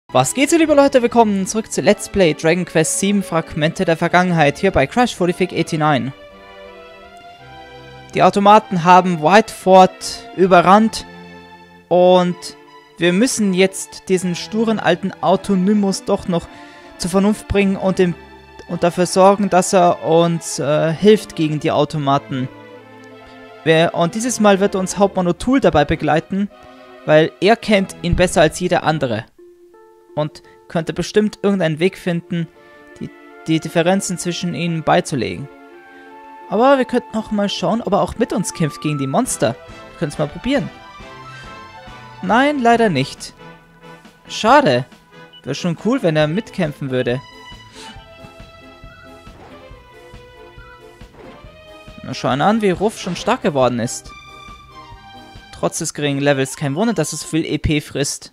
Was geht so, liebe Leute? Willkommen zurück zu Let's Play Dragon Quest VII Fragmente der Vergangenheit hier bei Crash 4589. Die Automaten haben Whiteford überrannt und wir müssen jetzt diesen sturen alten Autonymus doch noch zur Vernunft bringen und dafür sorgen, dass er uns hilft gegen die Automaten. Und dieses Mal wird uns Hauptmann O'Toole dabei begleiten, weil er kennt ihn besser als jeder andere. Und könnte bestimmt irgendeinen Weg finden, die Differenzen zwischen ihnen beizulegen. Aber wir könnten auch mal schauen, ob er auch mit uns kämpft gegen die Monster. Wir können es mal probieren. Nein, leider nicht. Schade. Wäre schon cool, wenn er mitkämpfen würde. Na, schauen an, wie Ruff schon stark geworden ist. Trotz des geringen Levels. Kein Wunder, dass es viel EP frisst.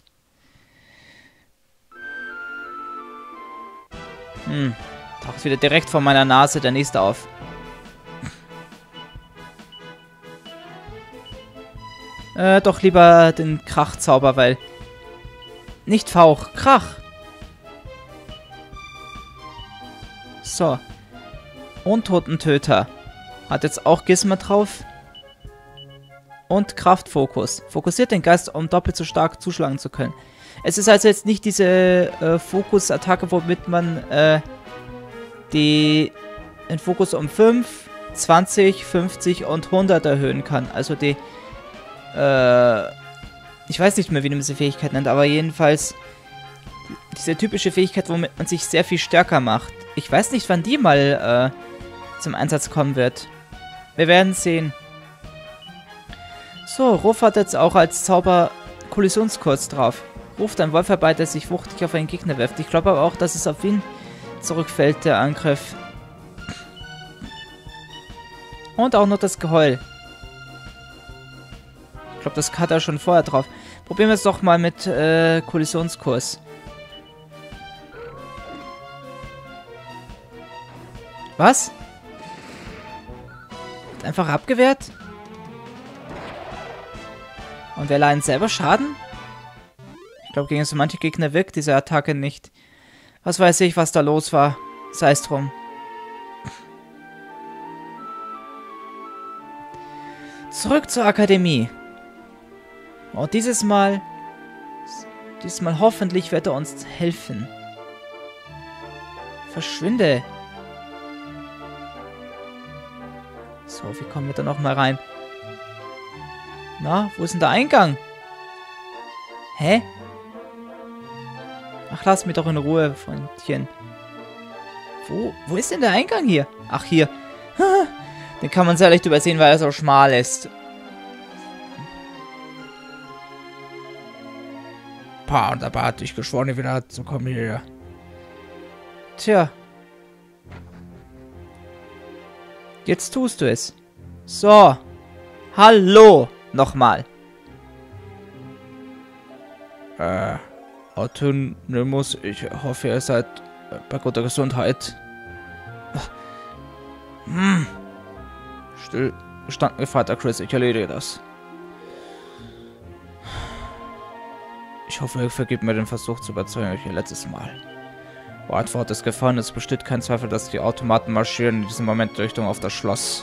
Taucht wieder direkt vor meiner Nase der nächste auf. Doch lieber den Krachzauber, weil... Nicht Fauch, Krach! So. Untotentöter. Hat jetzt auch Gizmo drauf. Und Kraftfokus. Fokussiert den Geist, um doppelt so stark zuschlagen zu können. Es ist also jetzt nicht diese Fokus-Attacke, womit man den Fokus um 5, 20, 50 und 100 erhöhen kann. Also die, ich weiß nicht mehr, wie man diese Fähigkeit nennt, aber jedenfalls diese typische Fähigkeit, womit man sich sehr viel stärker macht. Ich weiß nicht, wann die mal zum Einsatz kommen wird. Wir werden sehen. So, Ruff hat jetzt auch als Zauber Kollisionskurs drauf. Ruft ein Wolf herbei, der sich wuchtig auf einen Gegner wirft. Ich glaube aber auch, dass es auf ihn zurückfällt, der Angriff. Und auch noch das Geheul. Ich glaube, das hat er schon vorher drauf. Probieren wir es doch mal mit Kollisionskurs. Was? Hat einfach abgewehrt? Und wir leiden selber Schaden? Ich glaube, gegen so manche Gegner wirkt diese Attacke nicht. Was weiß ich, was da los war. Sei es drum. Zurück zur Akademie. Und dieses Mal hoffentlich wird er uns helfen. Verschwinde. So, wie kommen wir da nochmal rein? Na, wo ist denn der Eingang? Hä? Ach, lass mich doch in Ruhe, Freundchen. Wo ist denn der Eingang hier? Ach, hier. Den kann man sehr leicht übersehen, weil er so schmal ist. Pa, und dabei hatte ich geschworen, wieder zu kommen hier. Tja. Jetzt tust du es. So. Hallo. Nochmal. Autonymus, ich hoffe, ihr seid bei guter Gesundheit. Still gestanden, Vater Chris, ich erledige das. Ich hoffe, ihr vergebt mir den Versuch zu überzeugen, euch ihr letztes Mal. Whiteford ist gefahren, es besteht kein Zweifel, dass die Automaten marschieren in diesem Moment Richtung auf das Schloss.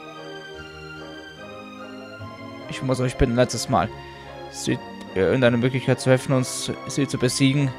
Ich muss euch bitten, letztes Mal. Seht ihr irgendeine Möglichkeit zu helfen, uns sie zu besiegen?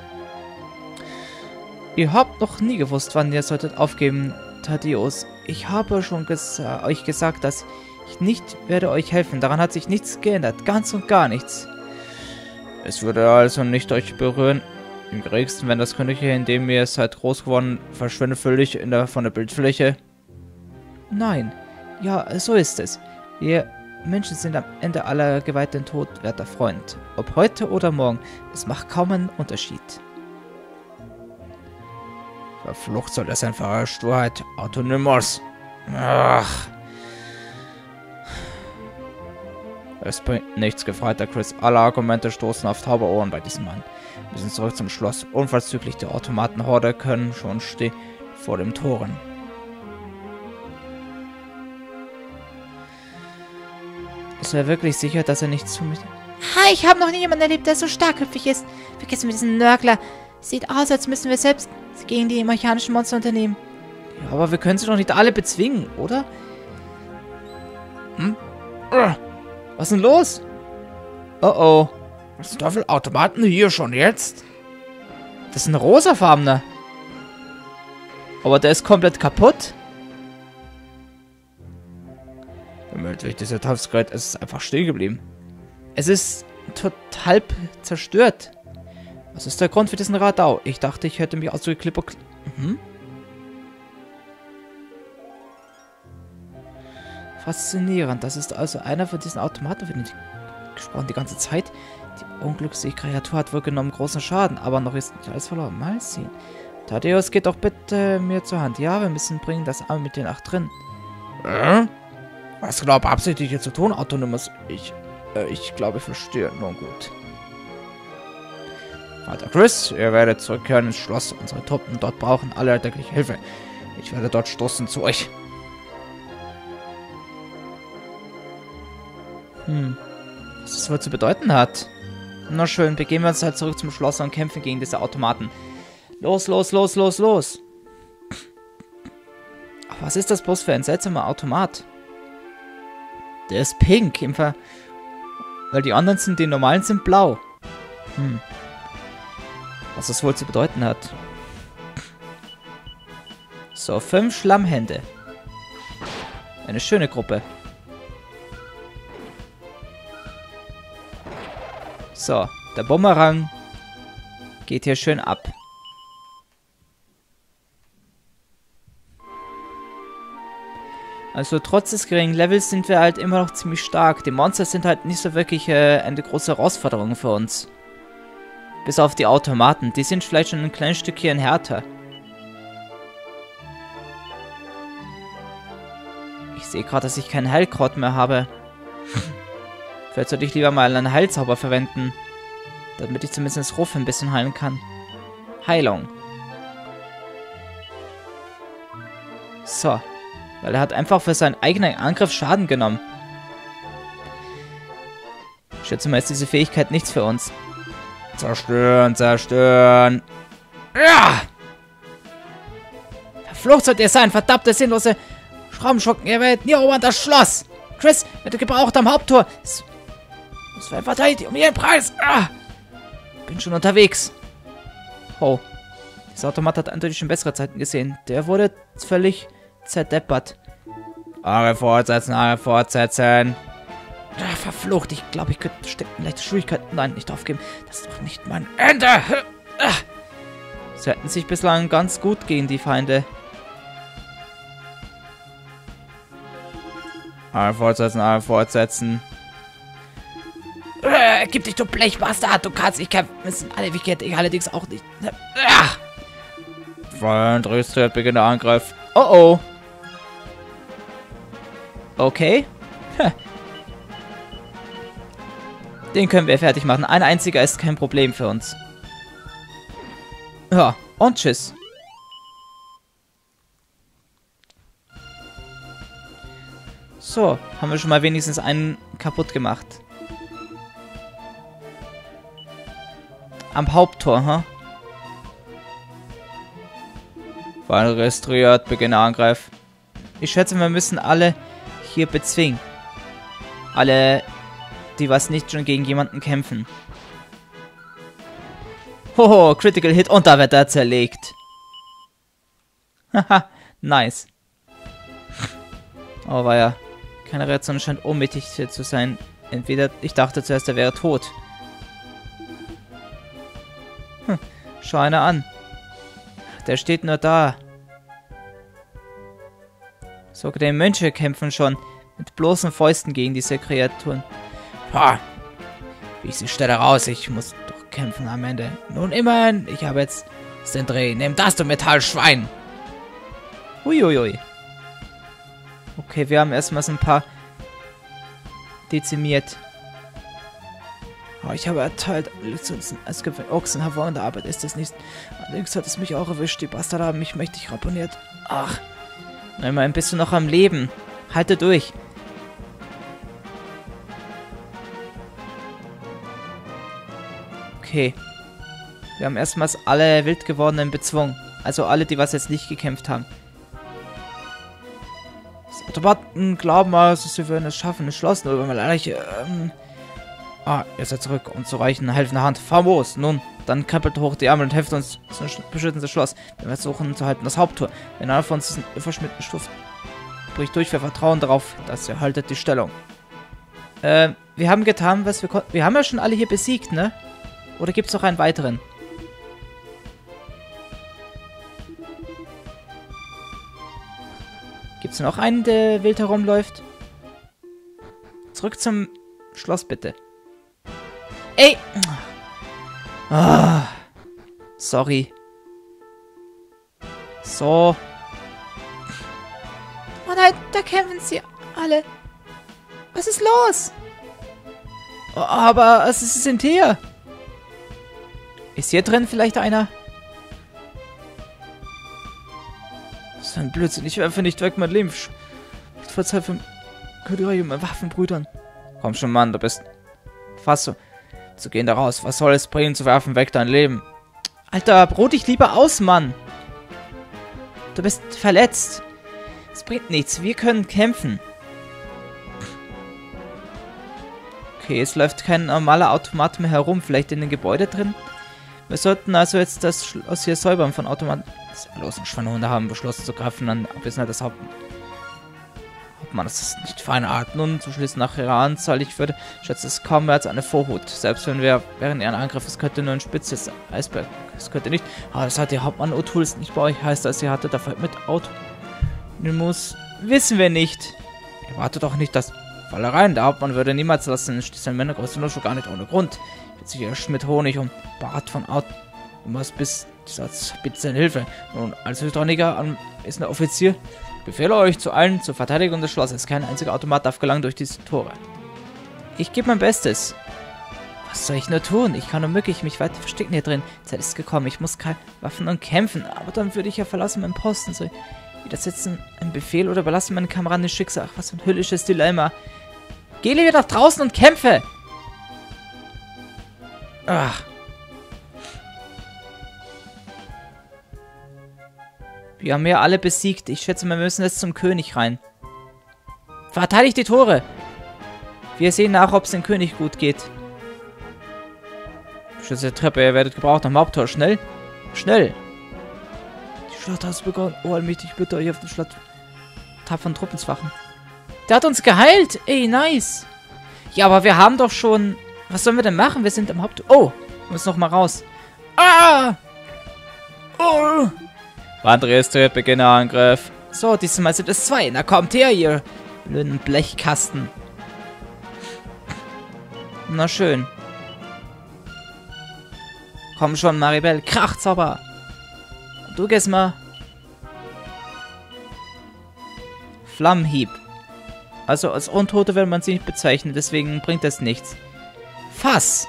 Ihr habt noch nie gewusst, wann ihr solltet aufgeben, Thaddeus. Ich habe schon euch gesagt, dass ich nicht werde euch helfen. Daran hat sich nichts geändert. Ganz und gar nichts. Es würde also nicht euch berühren. Im geringsten, wenn das Königreich, in dem ihr seid groß geworden, verschwindet völlig von der Bildfläche. Nein. Ja, so ist es. Wir Menschen sind am Ende aller Gewalt den Tod, werter Freund. Ob heute oder morgen, es macht kaum einen Unterschied. Verflucht soll das einfache Sturheit. Autonymus. Ach. Es bringt nichts, gefreiter Chris. Alle Argumente stoßen auf taube Ohren bei diesem Mann. Wir sind zurück zum Schloss. Unverzüglich, die Automatenhorde können schon stehen vor den Toren. Ist er wirklich sicher, dass er nichts zu mir... Ich habe noch nie jemanden erlebt, der so starkköpfig ist. Vergessen wir diesen Nörgler. Sieht aus, als müssen wir selbst gegen die mechanischen Monster unternehmen. Ja, aber wir können sie doch nicht alle bezwingen, oder? Was ist denn los? Oh. Was Teufel, Automaten hier schon jetzt? Das ist ein rosafarbener. Aber der ist komplett kaputt. Durch diese Teufelsgerät, es ist einfach stehen geblieben. Es ist total zerstört. Was ist der Grund für diesen Radau? Ich dachte, ich hätte mich ausgeklippert. Faszinierend. Das ist also einer von diesen Automaten, von denen ich gesprochen die ganze Zeit. Die unglückliche Kreatur hat wohl genommen großen Schaden, aber noch ist nicht alles verloren. Mal sehen. Thaddeus, geht doch bitte mir zur Hand. Ja, wir müssen bringen das Arme mit den 8 drin. Was genau beabsichtigt ihr zu tun, Autonomus? Ich glaube, ich verstehe. Nun gut. Vater Chris, ihr werdet zurückkehren ins Schloss. Unsere Truppen dort brauchen alle erdenkliche Hilfe. Ich werde dort stoßen zu euch. Was das wohl zu bedeuten hat. Na schön, begeben wir uns halt zurück zum Schloss und kämpfen gegen diese Automaten. Los. Aber was ist das bloß für ein seltsamer Automat? Der ist pink, weil die anderen die normalen sind blau. Was das wohl zu bedeuten hat. So, 5 Schlammhände. Eine schöne Gruppe. So, der Bumerang geht hier schön ab. Also trotz des geringen Levels sind wir halt immer noch ziemlich stark. Die Monster sind halt nicht so wirklich eine große Herausforderung für uns. Bis auf die Automaten. Die sind vielleicht schon ein kleines Stückchen härter. Ich sehe gerade, dass ich keinen Heilkraut mehr habe. Vielleicht sollte ich lieber mal einen Heilzauber verwenden. Damit ich zumindest Ruff ein bisschen heilen kann. Heilung. So. Weil er hat einfach für seinen eigenen Angriff Schaden genommen. Ich schätze mal, ist diese Fähigkeit nichts für uns. Zerstören. Ja! Verflucht sollt ihr sein, verdammte sinnlose Schraubenschurken. Ihr werdet nie erobern das Schloss. Chris wird gebraucht am Haupttor. Es war verteidigt um jeden Preis. Bin schon unterwegs. Oh. Dieser Automat hat eindeutig schon bessere Zeiten gesehen. Der wurde völlig zerdeppert. Angriff fortsetzen. Verflucht. Ich glaube, ich könnte stecken leichte Schwierigkeiten. Nein, nicht aufgeben. Das ist doch nicht mein Ende. Sie hätten sich bislang ganz gut gegen die Feinde. Angriff fortsetzen. Gib dich, du Blechbastard. Du kannst nicht kämpfen. Müssen alle Wikiet. Ich allerdings auch nicht. Freund, registriert, beginnt der Angriff. Oh. Okay. Den können wir fertig machen. Ein einziger ist kein Problem für uns. Ja, und tschüss. So, haben wir schon mal wenigstens einen kaputt gemacht. Am Haupttor, ha? Freund, registriert, beginnt der Angriff. Ich schätze, wir müssen alle hier bezwingen. Alle, die was nicht schon gegen jemanden kämpfen. Hoho, Critical Hit und da wird er zerlegt. Haha, nice. Oh, war ja. Keine Reaktion scheint ohnmächtig zu sein. Entweder, ich dachte zuerst, er wäre tot. Schau einer an. Der steht nur da. Sogar die Mönche kämpfen schon mit bloßen Fäusten gegen diese Kreaturen. Wie ich sie stelle raus, ich muss doch kämpfen am Ende. Nun immerhin, ich habe jetzt den Dreh. Nimm das, du Metallschwein! Uiuiui. Okay, wir haben erstmal so ein paar dezimiert. Oh, ich habe erteilt, als Ochsen hervorragende Arbeit ist es nicht. Allerdings hat es mich auch erwischt, die Bastarde haben mich mächtig ramponiert. Ach, immerhin bist du noch am Leben. Halte durch. Okay. Wir haben erstmals alle wild gewordenen bezwungen. Also alle, die was jetzt nicht gekämpft haben. Die Automaten glauben also, sie würden es schaffen, das Schloss nur über Malerich. Ihr seid zurück und zu reichen helfende Hand. Famos! Nun, dann krempelt hoch die Arme und helft uns zum beschützenden Schloss. Wir versuchen zu halten das Haupttor. Wenn einer von uns diesen verschmitzten Stuft bricht durch, wir vertrauen darauf, dass ihr haltet die Stellung. Wir haben getan, was wir konnten. Wir haben ja schon alle hier besiegt, ne? Oder gibt es noch einen weiteren? Gibt es noch einen, der wild herumläuft? Zurück zum Schloss, bitte. Ey! Ah, sorry. So. Oh nein, da kämpfen sie alle. Was ist los? Oh, aber sie sind hier. Ist hier drin vielleicht einer? Das ist ein Blödsinn. Ich werfe nicht weg mein Leben. Ich verzeih für Königreich und meinen Waffenbrüdern. Komm schon, Mann, du bist fast so zu gehen da raus. Was soll es bringen, zu werfen weg dein Leben? Alter, ruh dich lieber aus, Mann. Du bist verletzt. Es bringt nichts. Wir können kämpfen. Okay, es läuft kein normaler Automat mehr herum. Vielleicht in den Gebäude drin? Wir sollten also jetzt das Schloss hier säubern von Automaten. Los, Schweinhunde haben beschlossen zu greifen an Abwesenheit des Hauptmann. Das ist nicht feine Art. Nun, zu schließen nach ihrer Anzahl, ich würde schätzen, es kaum mehr als eine Vorhut. Selbst wenn wir während ihren Angriff, es könnte nur ein spitzes Eisberg. Es könnte nicht. Aber das hat der Hauptmann O'Tools nicht bei euch. Heißt das, sie hatte dafür mit Autonimus. Wissen wir nicht. Erwartet doch nicht, dass Fallereien. Der Hauptmann würde niemals lassen. Diese Männer große nur schon gar nicht ohne Grund. Wird sich jeder Schmidt Honig und Bart von Autonimus bis dieser Spitze in Hilfe. Nun, als Hydrauliker ist ein Offizier. Ich befehle euch zu allen zur Verteidigung des Schlosses. Kein einziger Automat darf gelangen durch diese Tore. Ich gebe mein Bestes. Was soll ich nur tun? Ich kann unmöglich mich weiter verstecken hier drin. Die Zeit ist gekommen. Ich muss keine Waffen und kämpfen. Aber dann würde ich ja verlassen meinen Posten. Soll ich widersetzen einen Befehl oder überlassen meinen Kameraden das Schicksal? Ach, was für ein höllisches Dilemma. Geh lieber nach draußen und kämpfe! Ach. Wir haben ja alle besiegt. Ich schätze, wir müssen jetzt zum König rein. Verteidigt die Tore! Wir sehen nach, ob es dem König gut geht. Schütze der Treppe, ihr werdet gebraucht am Haupttor. Schnell! Schnell! Die Schlacht hat begonnen. Oh, allmächtig, bitte euch auf den Schlacht tapferen Truppen zu wachen. Der hat uns geheilt! Ey, nice! Ja, aber wir haben doch schon... Was sollen wir denn machen? Wir sind am Haupttor... Oh! Wir müssen noch mal raus. Ah! Oh! Andreas tritt, Beginnerangriff. So, diesmal sind es 2. Na kommt her, ihr blöden Blechkasten. Na schön. Komm schon, Maribel. Krachzauber. Du gehst mal. Flammenhieb. Also als Untote will man sie nicht bezeichnen, deswegen bringt das nichts. Fass.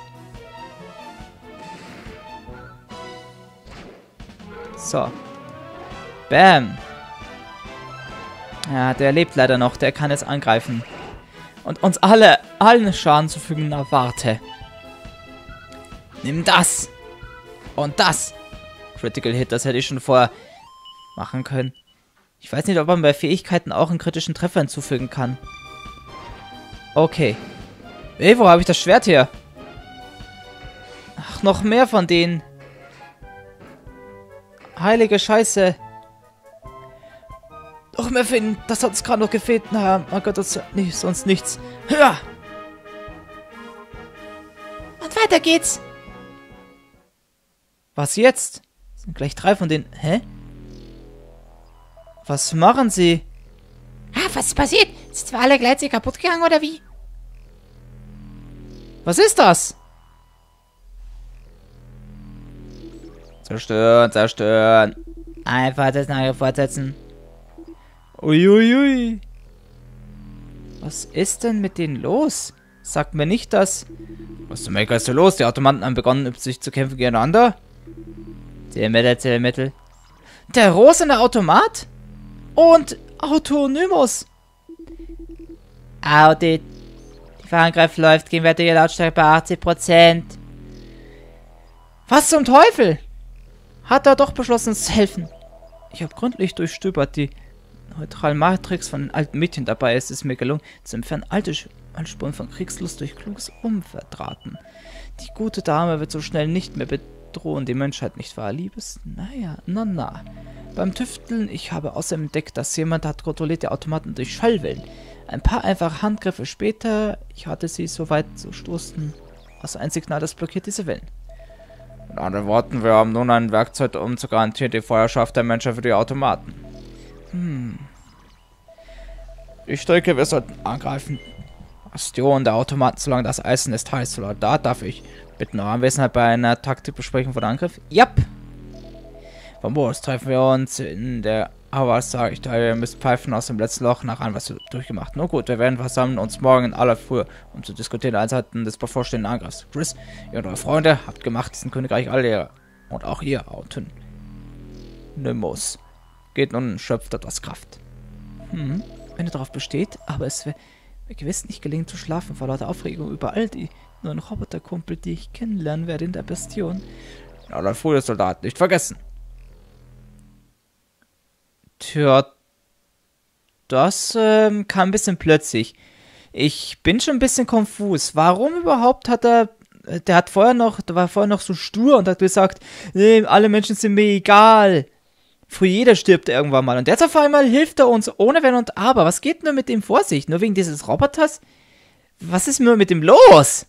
So. Bam. Ja, der lebt leider noch. Der kann jetzt angreifen. Und uns allen Schaden zufügen. Na, warte. Nimm das. Und das. Critical Hit, das hätte ich schon vorher machen können. Ich weiß nicht, ob man bei Fähigkeiten auch einen kritischen Treffer hinzufügen kann. Okay. Ey, wo habe ich das Schwert her? Ach, noch mehr von denen. Heilige Scheiße. Noch mehr finden. Das hat uns gerade noch gefehlt. Na, mein Gott, das ist nicht, sonst nichts. Hör! Und weiter geht's. Was jetzt? Das sind gleich 3 von denen. Hä? Was machen sie? Ah, was ist passiert? Sind wir alle gleichzeitig kaputt gegangen, oder wie? Was ist das? Zerstören, zerstören. Einfach das nachher fortsetzen. Uiuiui. Was ist denn mit denen los? Sagt mir nicht das. Was zum Mecker ist denn los? Die Automaten haben begonnen, sich zu kämpfen gegeneinander. Zählmittel. Der rosene Automat? Und Autonimus. Die Fahreangreif läuft. Gegenwärtige Lautstärke bei 80%. Was zum Teufel? Hat er doch beschlossen, uns zu helfen. Ich habe gründlich durchstöbert die neutralen Matrix von den alten Mädchen. Dabei ist es mir gelungen, zu entfernen alte Anspuren von Kriegslust durch kluges Umverdrahten. Die gute Dame wird so schnell nicht mehr bedrohen, die Menschheit, nicht wahr, Liebes? Naja, na. Beim Tüfteln, ich habe außerdem entdeckt, dass jemand hat kontrollierte Automaten durch Schallwellen. Ein paar einfache Handgriffe später, ich hatte sie so weit zu stoßen, also ein Signal, das blockiert diese Wellen. In anderen Worten, wir haben nun ein Werkzeug, um zu garantieren, die Feuerschaft der Menschen für die Automaten. Ich denke, wir sollten angreifen. Bastion der Automaten, solange das Eisen ist heiß. Soldat, darf ich bitten um Anwesenheit bei einer Taktikbesprechung vor dem Angriff? Jap! Vom Bus treffen wir uns in der... Aber was sage ich da? Ihr müsst pfeifen aus dem letzten Loch nach an, was wir durchgemacht. Nur gut, wir werden versammeln uns morgen in aller Frühe, um zu diskutieren, Einheiten des bevorstehenden Angriffs. Chris, ihr und eure Freunde habt gemacht diesen Königreich alle Ehre. Und auch ihr, Autonymus. Geht nun, schöpft etwas Kraft. Wenn ihr darauf besteht, aber es wäre mir gewiss nicht gelingen zu schlafen vor lauter Aufregung über all die neuen Roboterkumpel, die ich kennenlernen werde in der Bastion. In aller Frühe, Soldat, nicht vergessen. Tja, das kam ein bisschen plötzlich. Ich bin schon ein bisschen konfus. Warum überhaupt hat er... Der war vorher noch so stur und hat gesagt, nee, alle Menschen sind mir egal. Früher jeder stirbt irgendwann mal. Und jetzt auf einmal hilft er uns ohne Wenn und Aber. Was geht nur mit dem vor sich? Nur wegen dieses Roboters? Was ist nur mit dem los?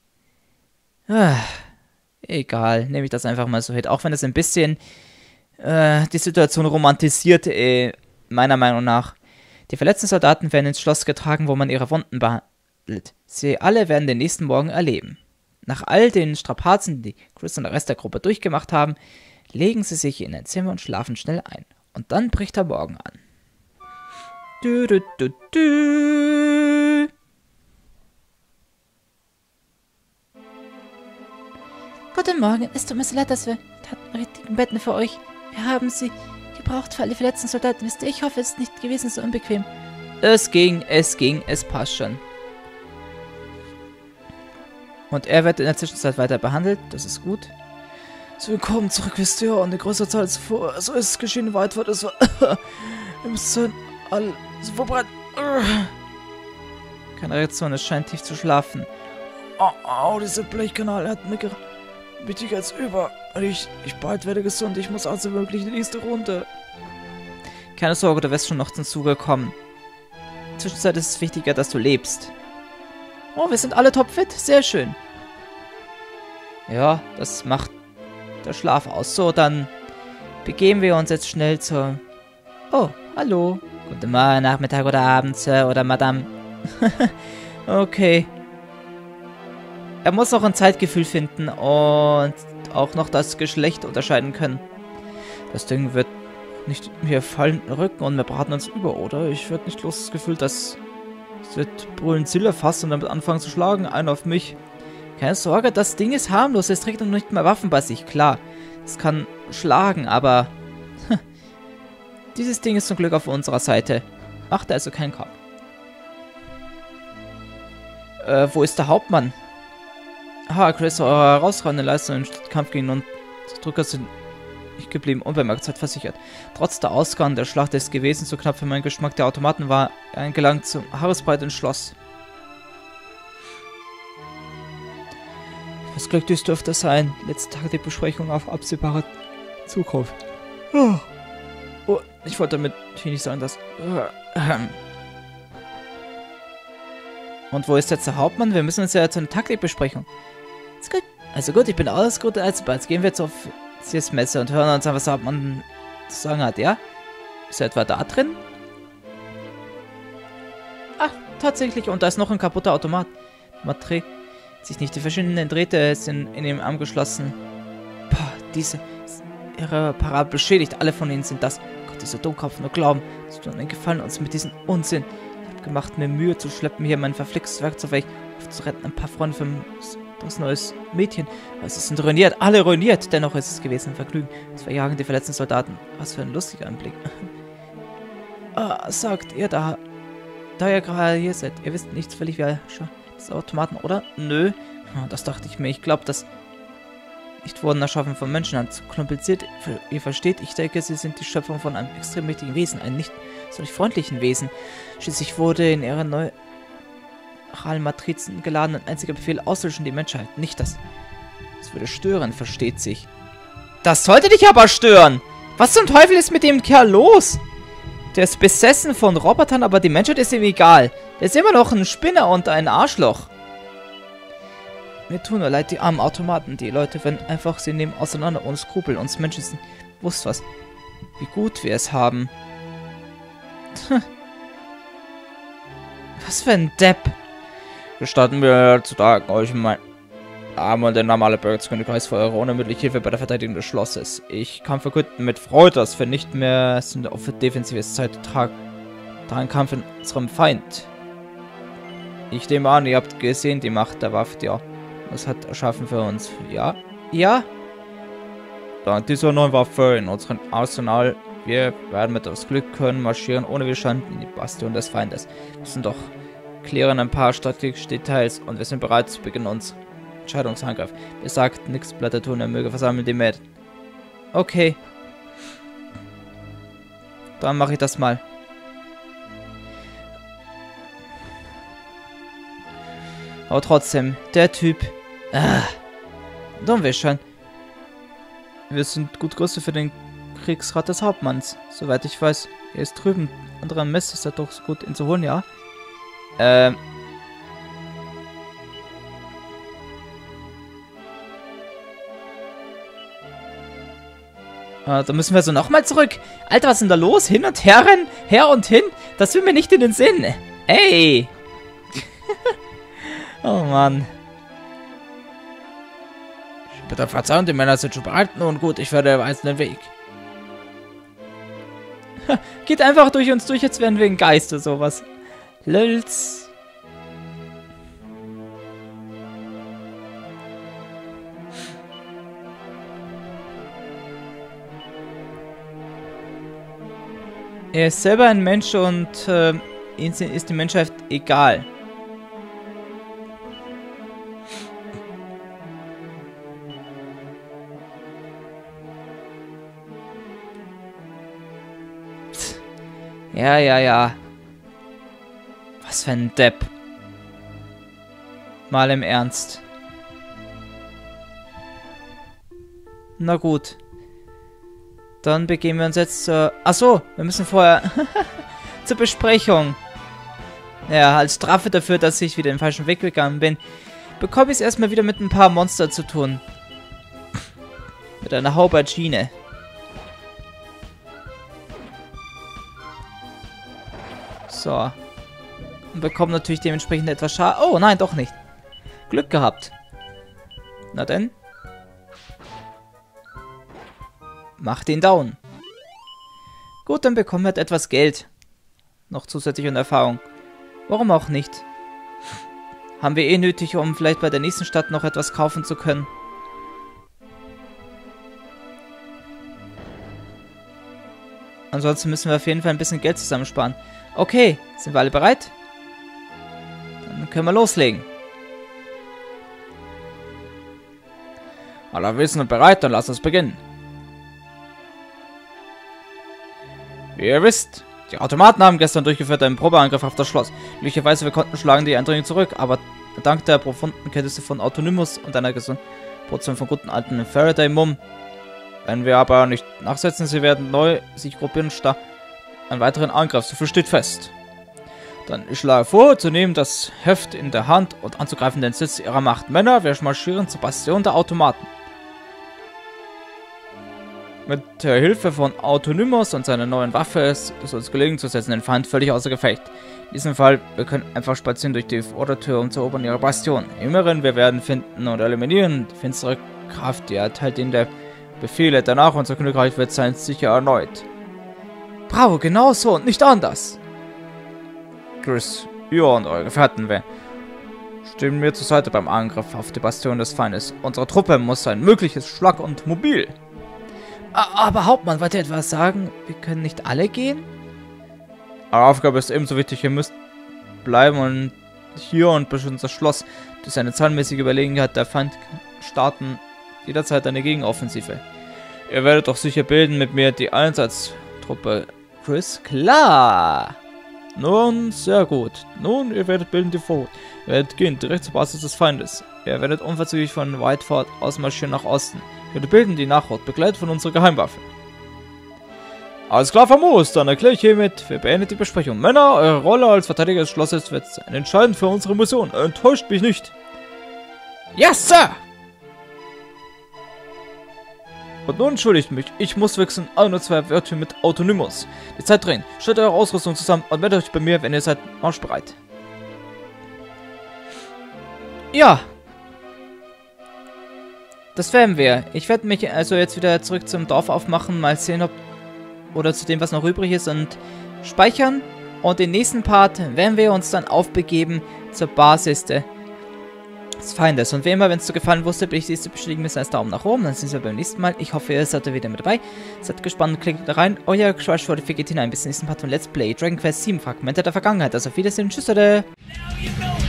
Egal, nehme ich das einfach mal so hin. Auch wenn es ein bisschen... die Situation romantisiert, meiner Meinung nach. Die verletzten Soldaten werden ins Schloss getragen, wo man ihre Wunden behandelt. Sie alle werden den nächsten Morgen erleben. Nach all den Strapazen, die Chris und der Rest der Gruppe durchgemacht haben, legen sie sich in ein Zimmer und schlafen schnell ein. Und dann bricht der Morgen an. Guten Morgen, es tut mir so leid, dass wir hatten richtigen Betten für euch. Wir haben sie gebraucht für alle verletzten Soldaten, wisst ihr. Ich hoffe, es ist nicht gewesen so unbequem. Es ging, es passt schon. Und er wird in der Zwischenzeit weiter behandelt, das ist gut. So, wir kommen zurück, wisst ihr, und in größerer Zahl als vorher. So ist es geschehen, weit wird es war. Wir müssen alle so verbrennen. Keine Reaktion, es scheint tief zu schlafen. Au, dieser Blechkanal hat mir mich als über. Ich bald werde gesund, ich muss also wirklich in die nächste Runde. Keine Sorge, du wirst schon noch zum Zuge kommen. In der Zwischenzeit ist es wichtiger, dass du lebst. Oh, wir sind alle topfit, sehr schön. Ja, das macht der Schlaf aus. So, dann begeben wir uns jetzt schnell zur... Oh, hallo. Guten Morgen, Nachmittag oder Abend, Sir oder Madame. Okay. Er muss auch ein Zeitgefühl finden und auch noch das Geschlecht unterscheiden können. Das Ding wird nicht mir fallen Rücken und wir braten uns über, oder? Ich werde nicht los das Gefühl, dass es wird Brüllen fassen und damit anfangen zu schlagen. Einer auf mich. Keine Sorge, das Ding ist harmlos. Es trägt noch nicht mal Waffen bei sich. Klar, es kann schlagen, aber dieses Ding ist zum Glück auf unserer Seite. Macht also keinen Kopf. Wo ist der Hauptmann? Chris, eure herausragende Leistung im Kampf gegen uns Drücker sind nicht geblieben, unbemerkt, seid versichert. Trotz der Ausgang der Schlacht ist gewesen, so knapp für meinen Geschmack der Automaten war, eingelangt zum haaresbreiten Schloss. Das Glück dies dürfte sein. Letzte Tag die Besprechung auf absehbare Zukunft. Oh, ich wollte damit hier nicht sagen, dass... Und wo ist jetzt der Hauptmann? Wir müssen uns ja zu einer Taktikbesprechung. Ist gut. Also gut, ich bin alles gut. Also bald gehen wir jetzt auf das Messe und hören uns an, was der Hauptmann zu sagen hat, ja? Ist er etwa da drin? Ach, tatsächlich. Und da ist noch ein kaputter Automat. Matre sich nicht. Die verschiedenen Drähte sind in ihm angeschlossen. Boah, diese... Ihre Parabel beschädigt. Alle von ihnen sind das. Gott, dieser Dummkopf nur glauben. Es tut ihnen gefallen, uns mit diesem Unsinn. Ich habe gemacht, mir Mühe zu schleppen, hier mein verflixtes Werkzeug weg, aufzuretten. Ein paar Freunde für das neues Mädchen. Aber sie sind ruiniert. Alle ruiniert. Dennoch ist es gewesen ein Vergnügen. Es verjagen die verletzten Soldaten. Was für ein lustiger Anblick. Sagt ihr da ihr gerade hier seid. Ihr wisst nichts völlig wie schon des Automaten, oder? Nö. Das dachte ich mir. Ich glaube, dass nicht wurden erschaffen von Menschenhand. Zu kompliziert, ihr versteht, ich denke, sie sind die Schöpfung von einem extrem mächtigen Wesen, einem nicht solch freundlichen Wesen. Schließlich wurde in ihrer neuralen Matrizen geladen ein einziger Befehl: auslöschen die Menschheit. Nicht das. Das würde stören, versteht sich. Das sollte dich aber stören! Was zum Teufel ist mit dem Kerl los? Der ist besessen von Robotern, aber die Menschheit ist ihm egal. Der ist immer noch ein Spinner und ein Arschloch. Mir tun nur leid, die armen Automaten. Die Leute werden einfach, sie nehmen auseinander ohne Skrupel. Uns Menschen sind bewusst was. Wie gut wir es haben. Was für ein Depp. Gestatten wir zu danken euch mein Arm und der normale Bürger des Königreichs für eure unermüdliche Hilfe bei der Verteidigung des Schlosses. Ich kann verkünden mit Freude, dass wir nicht mehr sind auf defensives Zeit daran Kampf in unserem Feind. Ich nehme an, ihr habt gesehen, die Macht der Waffe, die das hat erschaffen für uns. Ja? Ja? Dank dieser neuen Waffe in unserem Arsenal, wir werden mit das Glück können marschieren ohne Widerstand in die Bastion des Feindes. Wir müssen doch klären ein paar strategische Details und wir sind bereit zu beginnen unseren Entscheidungsangriff. Ihr sagt nichts, Blätter tun, er möge versammeln die Mädchen. Okay. Dann mache ich das mal. Aber trotzdem, der Typ. Dann wir schon. Wir sind gut gerüstet für den Kriegsrat des Hauptmanns. Soweit ich weiß, er ist drüben. Anderer Mist ist er doch so gut, ihn zu holen, ja? Da müssen wir so nochmal zurück. Alter, was ist denn da los? Hin und her rennen? Her und hin? Das will mir nicht in den Sinn. Ey! Oh Mann. Bitte verzeihen, die Männer sind schon bereit. Nun gut, ich werde weisen den Weg. Geht einfach durch uns durch, jetzt werden wir ein Geist oder sowas. Lölz. Er ist selber ein Mensch und ihm ist die Menschheit egal. Ja, ja, ja. Was für ein Depp. Mal im Ernst. Na gut. Dann begeben wir uns jetzt zur... Achso, wir müssen vorher... zur Besprechung. Ja, als Strafe dafür, dass ich wieder den falschen Weg gegangen bin, bekomme ich es erstmal wieder mit ein paar Monster zu tun. Mit einer Aubergine. So. Und bekommen natürlich dementsprechend etwas Schaden. Oh, nein, doch nicht. Glück gehabt. Na denn. Macht ihn down. Gut, dann bekommen wir etwas Geld. Noch zusätzlich und Erfahrung. Warum auch nicht? Haben wir eh nötig, um vielleicht bei der nächsten Stadt noch etwas kaufen zu können. Ansonsten müssen wir auf jeden Fall ein bisschen Geld zusammensparen. Okay, sind wir alle bereit? Dann können wir loslegen. Alle wissen und bereit, dann lasst uns beginnen. Wie ihr wisst, die Automaten haben gestern durchgeführt einen Probeangriff auf das Schloss. Glücklicherweise, wir konnten schlagen die Eindringlinge zurück, aber dank der profunden Kenntnisse von Autonymus und einer gesunden Portion von guten alten Faraday-Mumm. Wenn wir aber nicht nachsetzen, sie werden neu sich gruppieren und starten einen weiteren Angriff. So viel steht fest. Dann ich schlage vor, zu nehmen das Heft in der Hand und anzugreifen den Sitz ihrer Macht. Männer, wir marschieren zur Bastion der Automaten. Mit der Hilfe von Autonymus und seiner neuen Waffe ist es uns gelegen, zu setzen den Feind völlig außer Gefecht. In diesem Fall, wir können einfach spazieren durch die Vordertür und erobern ihre Bastion. Im Inneren, wir werden finden und eliminieren. Die finstere Kraft, die erteilt ihnen der Befehle. Danach, unser Königreich wird sein sicher erneut. Bravo, genau so und nicht anders. Chris, ihr und eure Gefährten stehen mir zur Seite beim Angriff auf die Bastion des Feindes. Unsere Truppe muss sein mögliches schlank und mobil. Aber Hauptmann, wollt ihr etwas sagen? Wir können nicht alle gehen? Eure Aufgabe ist ebenso wichtig. Ihr müsst bleiben und hier und beschützen das Schloss. Durch seine zahlenmäßige Überlegenheit der Feind starten jederzeit eine Gegenoffensive. Ihr werdet doch sicher bilden mit mir die Einsatztruppe. Chris? Klar! Nun, sehr gut. Nun, ihr werdet bilden die Vorhut. Ihr werdet gehen, direkt zur Basis des Feindes. Ihr werdet unverzüglich von Whiteford ausmarschieren nach Osten. Ihr werdet bilden die Nachhut, begleitet von unserer Geheimwaffe. Alles klar, famos, dann erkläre ich hiermit, wir beenden die Besprechung. Männer, eure Rolle als Verteidiger des Schlosses wird entscheidend für unsere Mission. Enttäuscht mich nicht. Yes, Sir! Und nun entschuldigt mich, ich muss wechseln, ein oder zwei Wörter mit Autonomos. Die Zeit drehen, stellt eure Ausrüstung zusammen und meldet euch bei mir, wenn ihr seid marschbereit. Ja. Das werden wir. Ich werde mich also jetzt wieder zurück zum Dorf aufmachen, mal sehen, ob... oder zu dem, was noch übrig ist, und speichern. Und den nächsten Part werden wir uns dann aufbegeben zur Basis des Feindes. Und wie immer, wenn es dir gefallen wusste, bitte ich Sie bestätigen müssen als Daumen nach oben. Dann sehen wir beim nächsten Mal. Ich hoffe, ihr seid wieder mit dabei. Seid gespannt, klickt wieder rein. Euer Crash wurde hinein. Bis zum nächsten Part von Let's Play Dragon Quest 7 Fragmente der Vergangenheit. Also auf Wiedersehen. Tschüss, Leute.